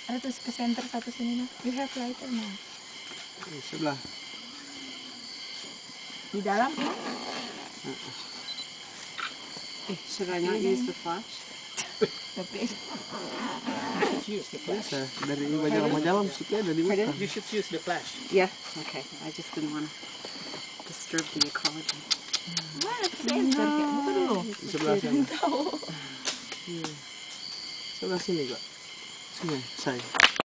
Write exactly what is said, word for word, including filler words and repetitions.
Ada tuh ke center satu sini nah. You have lighter nah. Di sebelah. Di dalam ya. Eh, should I not use the flash? Tapi Use the flash. Biasa dari banyak majalah musiknya dari Pardon? mana? You should use the flash. Yeah. Okay. I just didn't want to disturb the ecology. mana ke center? Buka dulu. Di sebelah sana. Tahu. Sebelah sini kok. Sini, saya.